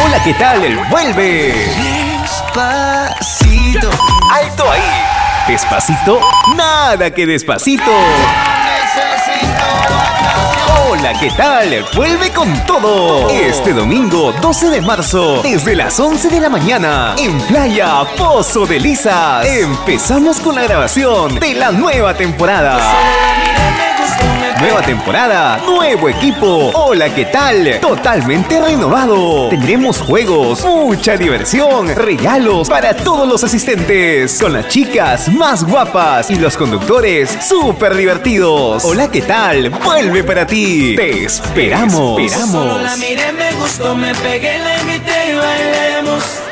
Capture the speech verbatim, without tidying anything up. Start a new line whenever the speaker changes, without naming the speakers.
Hola, ¿qué tal? El vuelve.
Despacito.
Alto ahí. Despacito, nada que despacito. Hola, ¿qué tal? Vuelve con todo. Este domingo doce de marzo, desde las once de la mañana, en Playa Pozo de Lisas. Empezamos con la grabación de la nueva temporada. Nueva temporada, nuevo equipo. Hola, ¿qué tal? Totalmente renovado. Tendremos juegos, mucha diversión, regalos para todos los asistentes, con las chicas más guapas y los conductores súper divertidos. Hola, ¿qué tal? Vuelve para ti. Te esperamos. Te esperamos.
Solo la miré, me gustó, me pegué, la invité y bailemos.